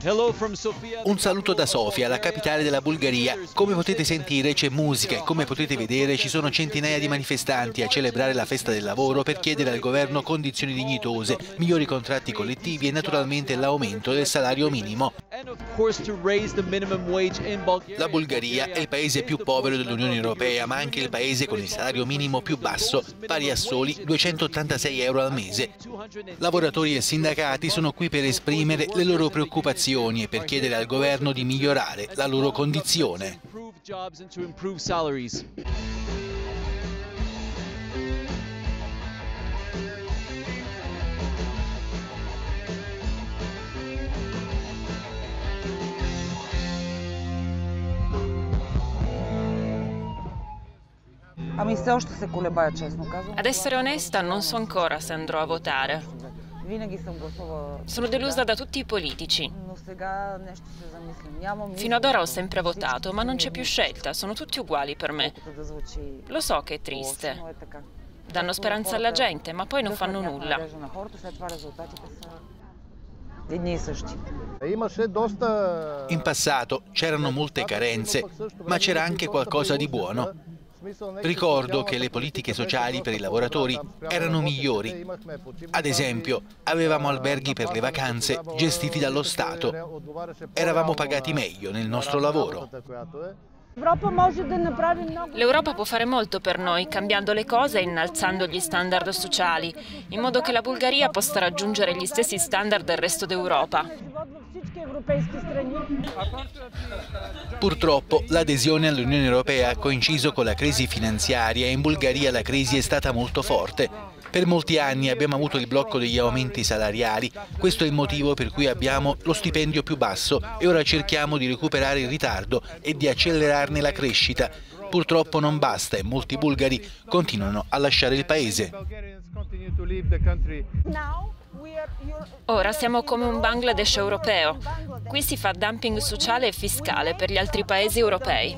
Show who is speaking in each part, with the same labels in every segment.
Speaker 1: Un saluto da Sofia, la capitale della Bulgaria. Come potete sentire c'è musica e come potete vedere ci sono centinaia di manifestanti a celebrare la festa del lavoro per chiedere al governo condizioni dignitose, migliori contratti collettivi e naturalmente l'aumento del salario minimo. La Bulgaria è il paese più povero dell'Unione Europea, ma anche il paese con il salario minimo più basso, pari a soli 286 euro al mese. Lavoratori e sindacati sono qui per esprimere le loro preoccupazioni e per chiedere al governo di migliorare la loro condizione.
Speaker 2: Ad essere onesta, non so ancora se andrò a votare. Sono delusa da tutti i politici. Fino ad ora ho sempre votato, ma non c'è più scelta, sono tutti uguali per me. Lo so che è triste. Danno speranza alla gente, ma poi non fanno nulla.
Speaker 1: In passato c'erano molte carenze, ma c'era anche qualcosa di buono. Ricordo che le politiche sociali per i lavoratori erano migliori. Ad esempio, avevamo alberghi per le vacanze gestiti dallo Stato. Eravamo pagati meglio nel nostro lavoro.
Speaker 2: L'Europa può fare molto per noi, cambiando le cose e innalzando gli standard sociali, in modo che la Bulgaria possa raggiungere gli stessi standard del resto d'Europa.
Speaker 1: Purtroppo l'adesione all'Unione Europea ha coinciso con la crisi finanziaria e in Bulgaria la crisi è stata molto forte. Per molti anni abbiamo avuto il blocco degli aumenti salariali, questo è il motivo per cui abbiamo lo stipendio più basso e ora cerchiamo di recuperare il ritardo e di accelerarne la crescita. Purtroppo non basta e molti bulgari continuano a lasciare il paese.
Speaker 2: Ora siamo come un Bangladesh europeo. Qui si fa dumping sociale e fiscale per gli altri paesi europei.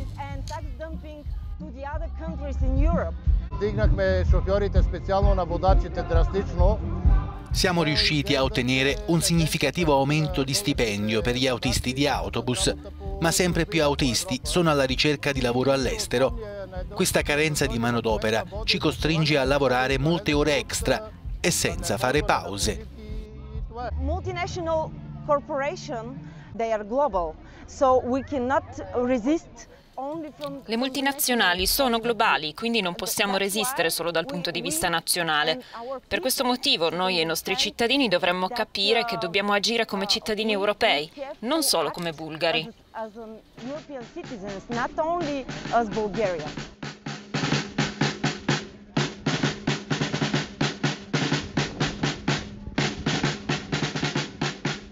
Speaker 1: Siamo riusciti a ottenere un significativo aumento di stipendio per gli autisti di autobus, ma sempre più autisti sono alla ricerca di lavoro all'estero. Questa carenza di manodopera ci costringe a lavorare molte ore extra e senza fare pause.
Speaker 3: Multinational corporations, they are global, so we cannot resist.
Speaker 2: Le multinazionali sono globali, quindi non possiamo resistere solo dal punto di vista nazionale. Per questo motivo noi e i nostri cittadini dovremmo capire che dobbiamo agire come cittadini europei, non solo come bulgari.